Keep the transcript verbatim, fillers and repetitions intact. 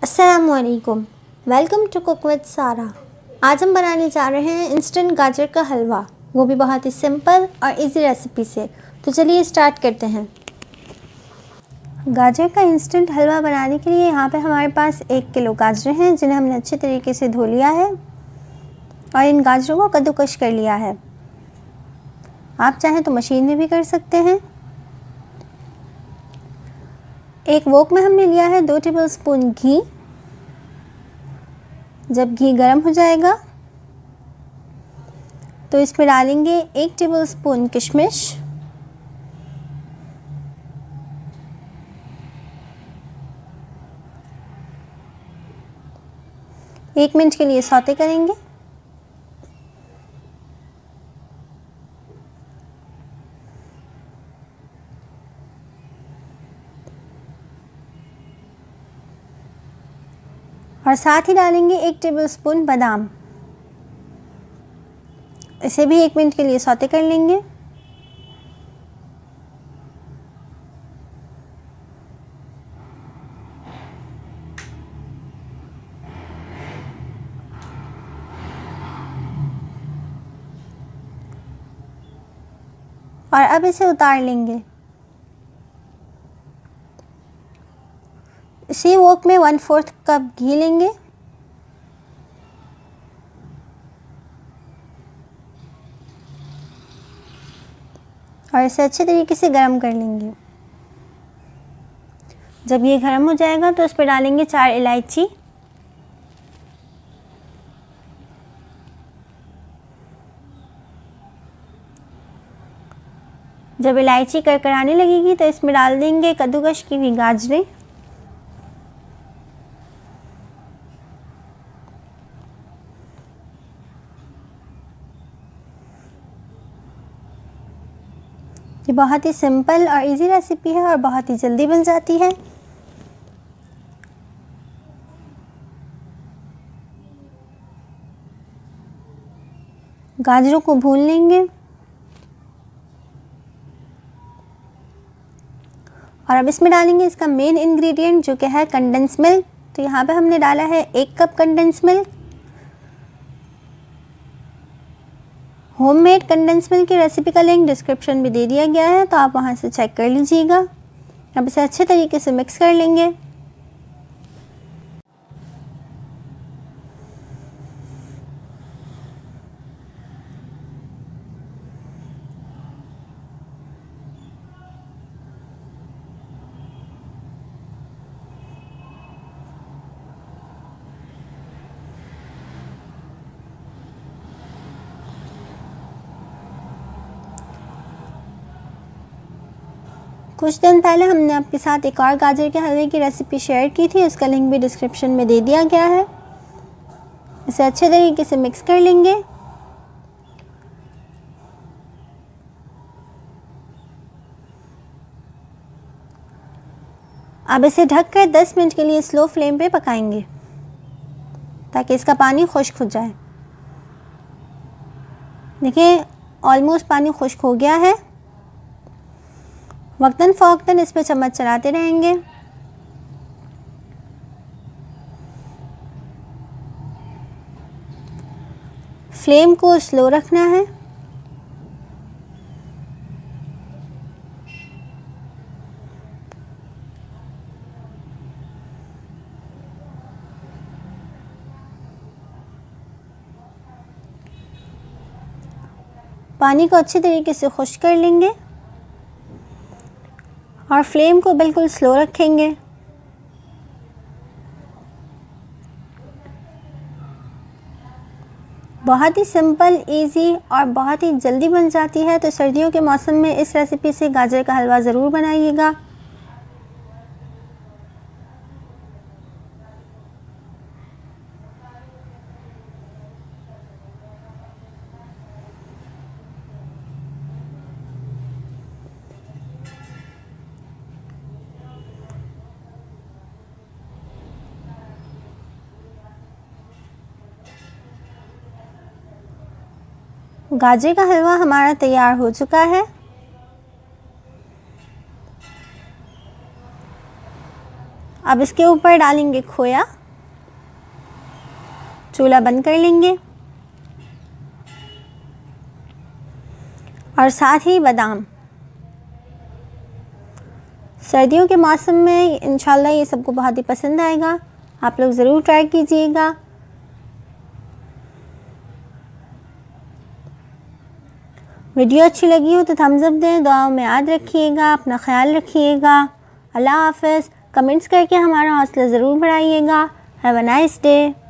अस्सलामुअलैकुम, welcome to cook with सारा। आज हम बनाने जा रहे हैं इंस्टेंट गाजर का हलवा, वो भी बहुत ही सिंपल और इजी रेसिपी से। तो चलिए स्टार्ट करते हैं। गाजर का इंस्टेंट हलवा बनाने के लिए यहाँ पे हमारे पास एक किलो गाजर हैं, जिन्हें हमने अच्छे तरीके से धो लिया है और इन गाजरों को कद्दूकश कर लिया है। आप चाहें तो मशीन में भी कर सकते हैं। एक वोक में हमने लिया है दो टेबलस्पून घी। जब घी गर्म हो जाएगा तो इसमें डालेंगे एक टेबलस्पून किशमिश, एक मिनट के लिए सौते करेंगे। और साथ ही डालेंगे एक टेबलस्पून बादाम। इसे भी एक मिनट के लिए सौते कर लेंगे। और अब इसे उतार लेंगे। इसी वोक में वन फोर्थ कप घी लेंगे और इसे अच्छे तरीके से गर्म कर लेंगे। जब ये गर्म हो जाएगा तो इस पर डालेंगे चार इलायची, जब इलायची करकराने लगेगी तो इसमें डाल देंगे कद्दूकश की हुई गाजरें, ये बहुत ही सिंपल और इजी रेसिपी है और बहुत ही जल्दी बन जाती है। गाजरों को भून लेंगे और अब इसमें डालेंगे इसका मेन इंग्रेडिएंट जो कि है कंडेंस मिल्क। तो यहाँ पे हमने डाला है एक cup condense milk. Homemade condense milk की रेसिपी का लिंक डिस्क्रिप्शन में दे दिया गया है, तो आप वहाँ से चेक कर लीजिएगा। अब इसे अच्छे तरीके से मिक्स कर लेंगे। कुछ दिन पहले हमने आपके साथ एक और गाजर के हलवे की रेसिपी शेयर की थी, उसका लिंक भी डिस्क्रिप्शन में दे दिया गया है। इसे अच्छे तरीके से मिक्स कर लेंगे। अब इसे ढककर दस मिनट के लिए स्लो फ्लेम पे पकाएंगे ताकि इसका पानी खुश्क हो जाए। देखिए ऑलमोस्ट पानी खुश्क हो गया है। वक्तन फ़ौक्तन इस पर चम्मच चलाते रहेंगे। फ्लेम को स्लो रखना है। पानी को अच्छे तरीके से खुश्क कर लेंगे और फ्लेम को बिल्कुल स्लो रखेंगे। बहुत ही सिंपल, इजी और बहुत ही जल्दी बन जाती है। तो सर्दियों के मौसम में इस रेसिपी से गाजर का हलवा ज़रूर बनाइएगा। गाजर का हलवा हमारा तैयार हो चुका है। अब इसके ऊपर डालेंगे खोया, चूल्हा बंद कर लेंगे और साथ ही बादाम। सर्दियों के मौसम में इंशाल्लाह ये सबको बहुत ही पसंद आएगा, आप लोग ज़रूर ट्राई कीजिएगा। वीडियो अच्छी लगी हो तो थम्स अप दें, दुआओं में याद रखिएगा, अपना ख्याल रखिएगा। अल्लाह हाफ़िज़। कमेंट्स करके हमारा हौसला ज़रूर बढ़ाइएगा। Have a nice day.